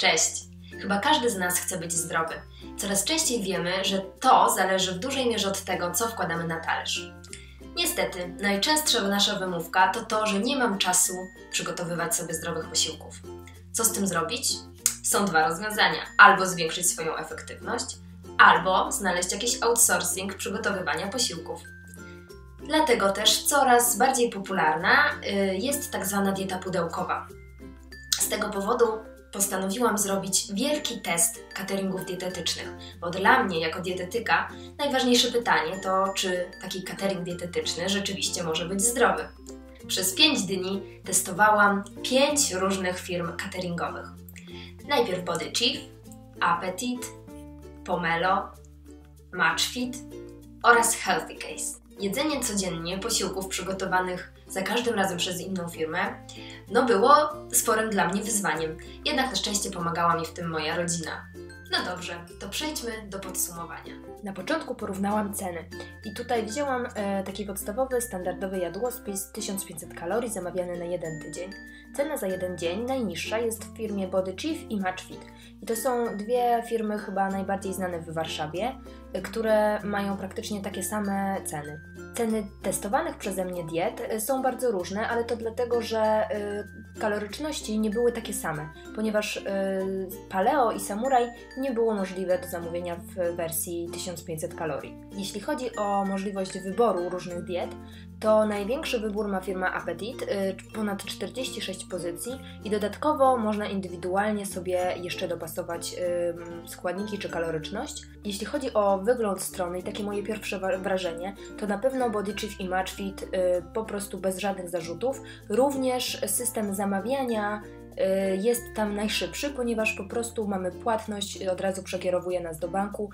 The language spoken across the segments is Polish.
Cześć! Chyba każdy z nas chce być zdrowy. Coraz częściej wiemy, że to zależy w dużej mierze od tego, co wkładamy na talerz. Niestety, najczęstsza nasza wymówka to to, że nie mam czasu przygotowywać sobie zdrowych posiłków. Co z tym zrobić? Są dwa rozwiązania. Albo zwiększyć swoją efektywność, albo znaleźć jakiś outsourcing przygotowywania posiłków. Dlatego też coraz bardziej popularna jest tak zwana dieta pudełkowa. Z tego powodu postanowiłam zrobić wielki test cateringów dietetycznych, bo dla mnie jako dietetyka najważniejsze pytanie to, czy taki catering dietetyczny rzeczywiście może być zdrowy. Przez 5 dni testowałam 5 różnych firm cateringowych. Najpierw Body Chief, Appetit, Pomelo, Matchfit oraz Healthy Case. Jedzenie codziennie posiłków przygotowanych za każdym razem przez inną firmę było sporym dla mnie wyzwaniem. Jednak na szczęście pomagała mi w tym moja rodzina. No dobrze, to przejdźmy do podsumowania. Na początku porównałam ceny i tutaj wzięłam taki podstawowy, standardowy jadłospis 1500 kalorii zamawiany na jeden tydzień. Cena za jeden dzień najniższa jest w firmie Body Chief i Matchfit. I to są dwie firmy chyba najbardziej znane w Warszawie, które mają praktycznie takie same ceny. Ceny testowanych przeze mnie diet są bardzo różne, ale to dlatego, że kaloryczności nie były takie same, ponieważ paleo i samuraj nie było możliwe do zamówienia w wersji 1500 kalorii. Jeśli chodzi o możliwość wyboru różnych diet, to największy wybór ma firma Appetit, ponad 46 pozycji i dodatkowo można indywidualnie sobie jeszcze dopasować składniki czy kaloryczność. Jeśli chodzi o wygląd strony i takie moje pierwsze wrażenie, to na pewno Body Chief i Matchfit po prostu bez żadnych zarzutów. Również system zamawiania jest tam najszybszy, ponieważ po prostu mamy płatność, od razu przekierowuje nas do banku.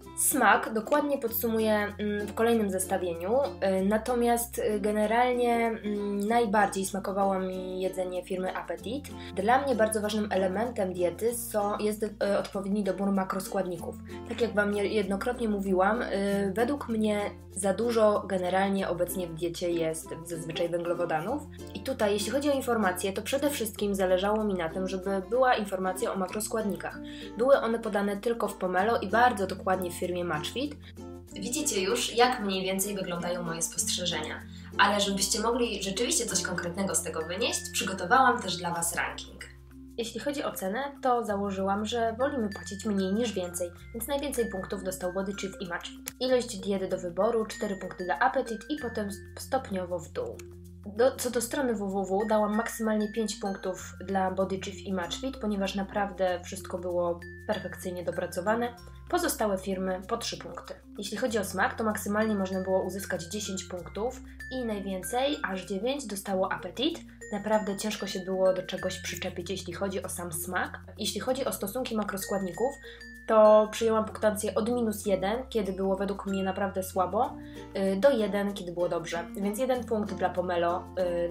Smak dokładnie podsumuję w kolejnym zestawieniu, natomiast generalnie najbardziej smakowało mi jedzenie firmy Appetit. Dla mnie bardzo ważnym elementem diety jest odpowiedni dobór makroskładników. Tak jak Wam jednokrotnie mówiłam, według mnie za dużo generalnie obecnie w diecie jest zazwyczaj węglowodanów. I tutaj, jeśli chodzi o informacje, to przede wszystkim zależało mi na tym, żeby była informacja o makroskładnikach. Były one podane tylko w Pomelo i bardzo dokładnie w firmie Matchfit. Widzicie już, jak mniej więcej wyglądają moje spostrzeżenia. Ale żebyście mogli rzeczywiście coś konkretnego z tego wynieść, przygotowałam też dla Was ranking. Jeśli chodzi o cenę, to założyłam, że wolimy płacić mniej niż więcej, więc najwięcej punktów dostał Body Chief i Matchfit. Ilość diety do wyboru, 4 punkty dla Appetit i potem stopniowo w dół. Co do strony www dałam maksymalnie 5 punktów dla Body Chief i Matchfit, ponieważ naprawdę wszystko było perfekcyjnie dopracowane. Pozostałe firmy po 3 punkty. Jeśli chodzi o smak, to maksymalnie można było uzyskać 10 punktów i najwięcej, aż 9, dostało Appetit. Naprawdę ciężko się było do czegoś przyczepić, jeśli chodzi o sam smak. Jeśli chodzi o stosunki makroskładników, to przyjęłam punktację od -1, kiedy było według mnie naprawdę słabo, do 1, kiedy było dobrze. Więc 1 punkt dla Pomelo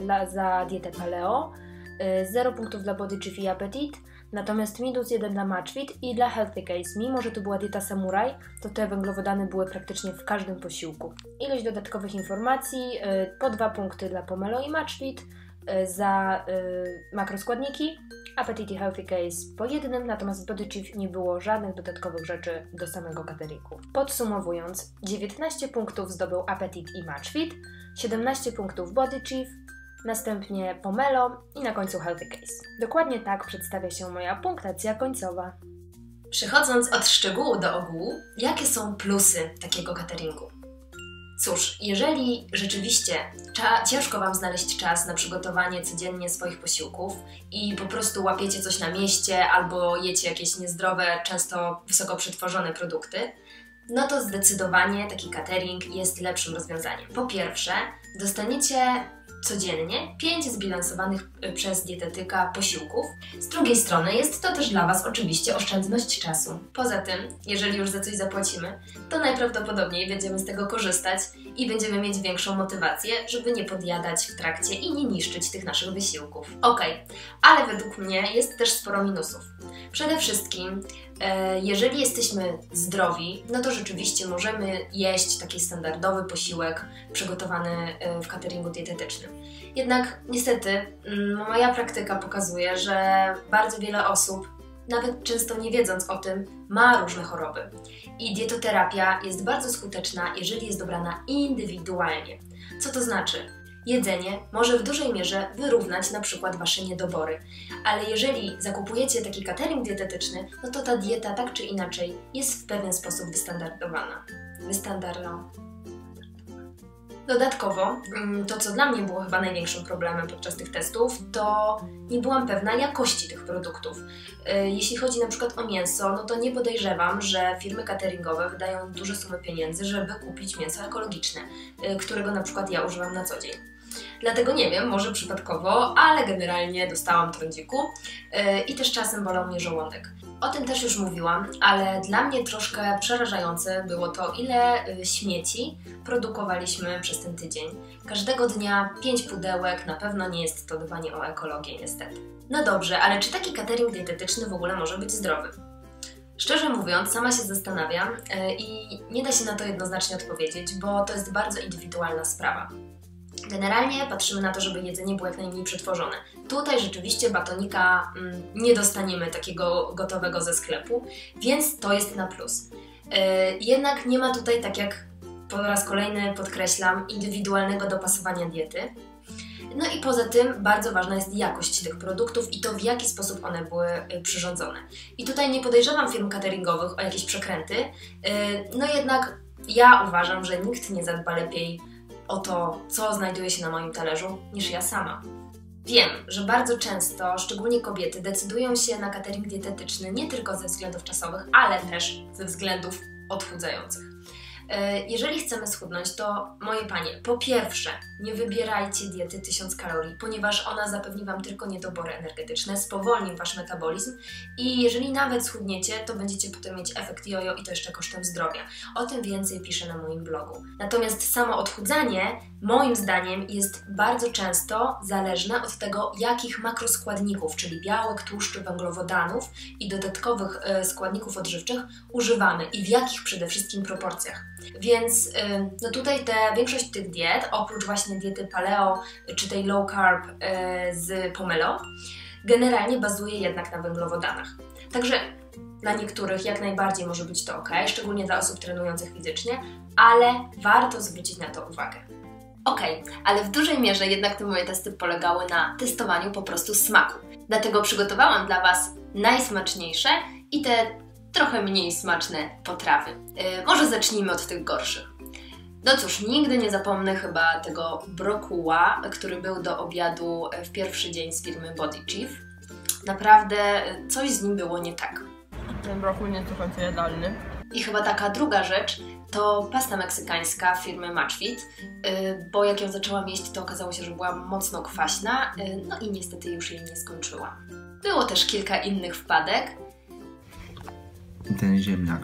za dietę paleo, 0 punktów dla Body Chief i Appetit, natomiast -1 dla Matchfit i dla Healthy Case. Mimo że to była dieta samuraj, to te węglowodany były praktycznie w każdym posiłku. Ilość dodatkowych informacji, po 2 punkty dla Pomelo i Matchfit za makroskładniki, Appetit i Healthy Case po 1, natomiast w Body Chief nie było żadnych dodatkowych rzeczy do samego cateringu. Podsumowując, 19 punktów zdobył Appetit i Matchfit, 17 punktów Body Chief, następnie Pomelo i na końcu Healthy Case. Dokładnie tak przedstawia się moja punktacja końcowa. Przechodząc od szczegółu do ogółu, jakie są plusy takiego cateringu? Cóż, jeżeli rzeczywiście ciężko Wam znaleźć czas na przygotowanie codziennie swoich posiłków i po prostu łapiecie coś na mieście albo jecie jakieś niezdrowe, często wysoko przetworzone produkty, no to zdecydowanie taki catering jest lepszym rozwiązaniem. Po pierwsze, dostaniecie codziennie 5 zbilansowanych przez dietetyka posiłków. Z drugiej strony jest to też dla Was oczywiście oszczędność czasu. Poza tym, jeżeli już za coś zapłacimy, to najprawdopodobniej będziemy z tego korzystać i będziemy mieć większą motywację, żeby nie podjadać w trakcie i nie niszczyć tych naszych wysiłków. Ale według mnie jest też sporo minusów. Przede wszystkim, jeżeli jesteśmy zdrowi, no to rzeczywiście możemy jeść taki standardowy posiłek przygotowany w cateringu dietetycznym. Jednak niestety moja praktyka pokazuje, że bardzo wiele osób nawet często nie wiedząc o tym, ma różne choroby. I dietoterapia jest bardzo skuteczna, jeżeli jest dobrana indywidualnie. Co to znaczy? Jedzenie może w dużej mierze wyrównać na przykład Wasze niedobory, ale jeżeli zakupujecie taki catering dietetyczny, no to ta dieta tak czy inaczej jest w pewien sposób wystandardowana. Dodatkowo, to co dla mnie było chyba największym problemem podczas tych testów, to nie byłam pewna jakości tych produktów. Jeśli chodzi na przykład o mięso, no to nie podejrzewam, że firmy cateringowe wydają duże sumy pieniędzy, żeby kupić mięso ekologiczne, którego na przykład ja używam na co dzień. Dlatego nie wiem, może przypadkowo, ale generalnie dostałam trądziku i też czasem bolał mnie żołądek. O tym też już mówiłam, ale dla mnie troszkę przerażające było to, ile śmieci produkowaliśmy przez ten tydzień. Każdego dnia 5 pudełek, na pewno nie jest to dbanie o ekologię niestety. No dobrze, ale czy taki catering dietetyczny w ogóle może być zdrowy? Szczerze mówiąc, sama się zastanawiam i nie da się na to jednoznacznie odpowiedzieć, bo to jest bardzo indywidualna sprawa. Generalnie patrzymy na to, żeby jedzenie było jak najmniej przetworzone. Tutaj rzeczywiście batonika nie dostaniemy takiego gotowego ze sklepu, więc to jest na plus. Jednak nie ma tutaj, tak jak po raz kolejny podkreślam, indywidualnego dopasowania diety. No i poza tym bardzo ważna jest jakość tych produktów i to, w jaki sposób one były przyrządzone. I tutaj nie podejrzewam firm cateringowych o jakieś przekręty, no jednak ja uważam, że nikt nie zadba lepiej o to, co znajduje się na moim talerzu, niż ja sama. Wiem, że bardzo często, szczególnie kobiety, decydują się na catering dietetyczny nie tylko ze względów czasowych, ale też ze względów odchudzających. Jeżeli chcemy schudnąć, to moje panie, po pierwsze, nie wybierajcie diety 1000 kalorii, ponieważ ona zapewni Wam tylko niedobory energetyczne, spowolni Wasz metabolizm i jeżeli nawet schudniecie, to będziecie potem mieć efekt jojo i to jeszcze kosztem zdrowia. O tym więcej piszę na moim blogu. Natomiast samo odchudzanie, moim zdaniem, jest bardzo często zależne od tego, jakich makroskładników, czyli białek, tłuszczy, węglowodanów i dodatkowych składników odżywczych używamy i w jakich przede wszystkim proporcjach. Więc no tutaj większość tych diet, oprócz właśnie diety paleo czy tej low carb z pomelo, generalnie bazuje jednak na węglowodanach. Także dla niektórych jak najbardziej może być to ok, szczególnie dla osób trenujących fizycznie, ale warto zwrócić na to uwagę. Ale w dużej mierze jednak te moje testy polegały na testowaniu po prostu smaku. Dlatego przygotowałam dla Was najsmaczniejsze i te trochę mniej smaczne potrawy. Może zacznijmy od tych gorszych. No cóż, nigdy nie zapomnę chyba tego brokuła, który był do obiadu w pierwszy dzień z firmy Body Chief. Naprawdę coś z nim było nie tak. Ten brokuł nie jest do końca jadalny. I chyba taka druga rzecz to pasta meksykańska firmy Matchfit, bo jak ją zaczęłam jeść, to okazało się, że była mocno kwaśna, no i niestety już jej nie skończyłam. Było też kilka innych wpadek. Ten ziemniak.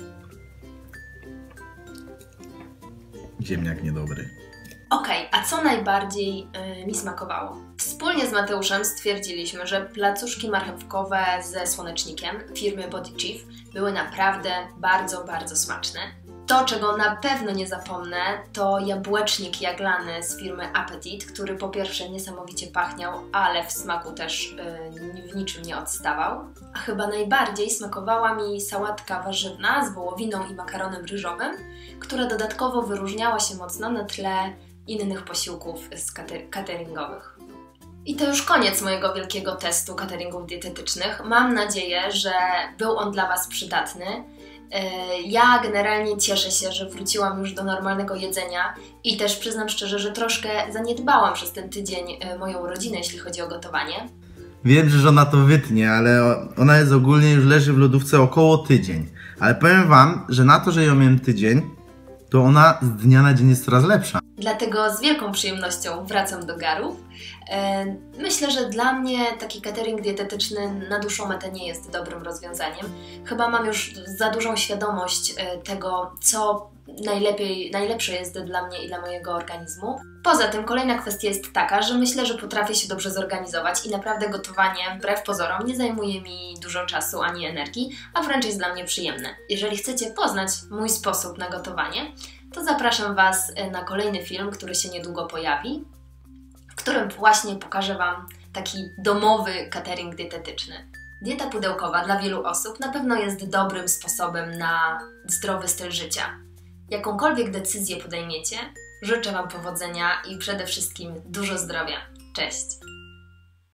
Ziemniak niedobry. A co najbardziej mi smakowało? Wspólnie z Mateuszem stwierdziliśmy, że placuszki marchewkowe ze słonecznikiem firmy Body Chief były naprawdę bardzo, bardzo smaczne. To, czego na pewno nie zapomnę, to jabłecznik jaglany z firmy Appetit, który po pierwsze niesamowicie pachniał, ale w smaku też w niczym nie odstawał. A chyba najbardziej smakowała mi sałatka warzywna z wołowiną i makaronem ryżowym, która dodatkowo wyróżniała się mocno na tle innych posiłków cateringowych. I to już koniec mojego wielkiego testu cateringów dietetycznych. Mam nadzieję, że był on dla Was przydatny. Ja generalnie cieszę się, że wróciłam już do normalnego jedzenia i też przyznam szczerze, że troszkę zaniedbałam przez ten tydzień moją rodzinę, jeśli chodzi o gotowanie. Wiem, że żona to wytnie, ale ona jest ogólnie już leży w lodówce około tydzień. Ale powiem Wam, że na to, że ją miałem tydzień, to ona z dnia na dzień jest coraz lepsza. Dlatego z wielką przyjemnością wracam do garów. Myślę, że dla mnie taki catering dietetyczny na dłuższą metę nie jest dobrym rozwiązaniem. Chyba mam już za dużą świadomość tego, co najlepsze jest dla mnie i dla mojego organizmu. Poza tym kolejna kwestia jest taka, że myślę, że potrafię się dobrze zorganizować i naprawdę gotowanie, wbrew pozorom, nie zajmuje mi dużo czasu ani energii, a wręcz jest dla mnie przyjemne. Jeżeli chcecie poznać mój sposób na gotowanie, to zapraszam Was na kolejny film, który się niedługo pojawi, w którym właśnie pokażę Wam taki domowy catering dietetyczny. Dieta pudełkowa dla wielu osób na pewno jest dobrym sposobem na zdrowy styl życia. Jakąkolwiek decyzję podejmiecie, życzę Wam powodzenia i przede wszystkim dużo zdrowia. Cześć!